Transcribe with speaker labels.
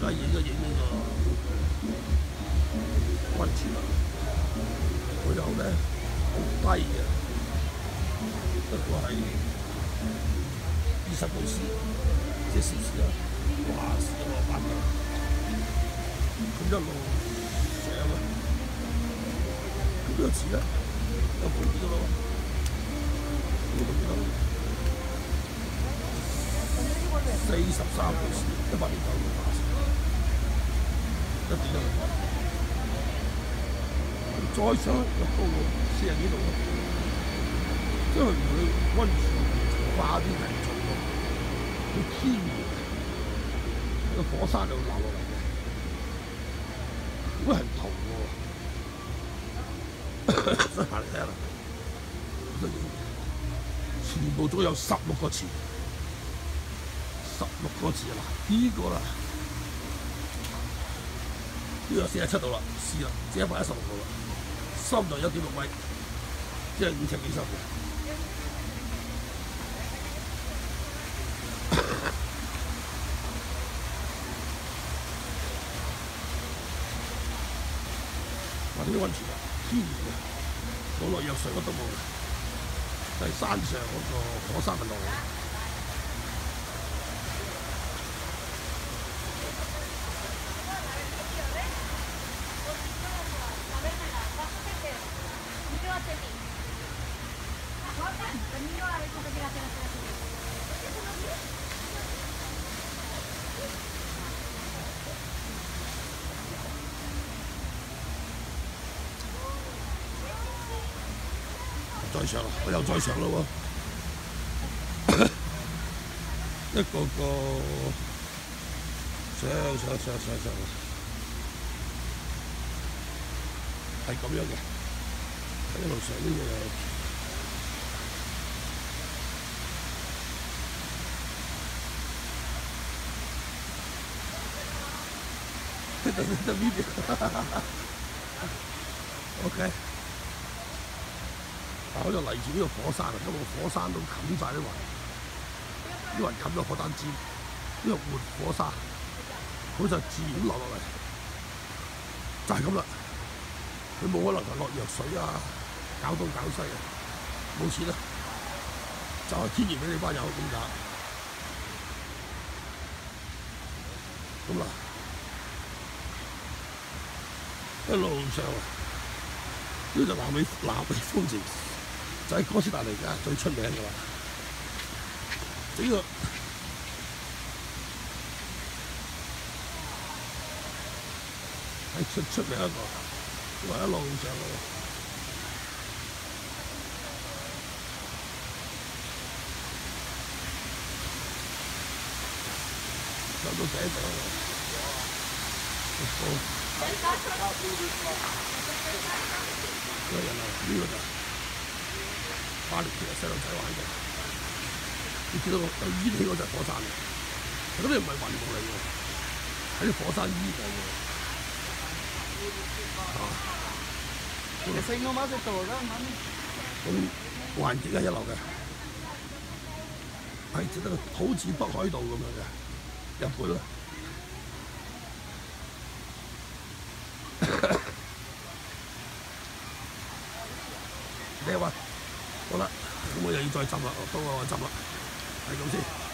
Speaker 1: 家影一影呢個温泉啦，佢又咧好低嘅，不過係20度 C， 即係攝氏啦，哇，48度，咁一路上啊，咁呢個字咧有半啲咯，呢個幾多？43度 C， 109度8成，1.1度。再上又高到40幾度咯，即係佢温泉化啲人造咯，佢天然個火山就流落嚟嘅，好痕痛喎，真行嚟睇下啦，全部總有16個字，16個字啦，呢個啦，呢個47度啦，試啦，即係116度啦。深度1.6米，即係5尺幾深嘅。話啲温泉啊，天然嘅，冇落藥水乜都冇嘅，就係山上嗰個火山噴落嚟。再上啦，我又再上咯喎，一個個上，係咁樣嘅，一路上呢個得 video，OK。我就嚟自呢個火山啊，因為個火山都冚晒啲雲，啲雲冚咗火山尖，呢個活火山，佢就自然流落嚟，就係咁啦。佢冇可能係落藥水啊，搞東搞西啊，冇錢啦，就係天然俾你班友咁搞，咁啦，一路上呢就南美風情。就喺哥斯達黎加最出名㗎啦，呢個係出名一個，話一路上嘅，上到頂度啦，個人啊，呢個就巴黎其實細路仔玩嘅，你見到個煙起嗰隻火山嘅，咁你唔係雲霧嚟嘅，喺啲火山煙嚟嘅。咁環境係一流嘅，係值得好似北海道咁樣嘅，日本啦。你話好啦，咁我又要再浸啦，幫我浸啦，係咁先。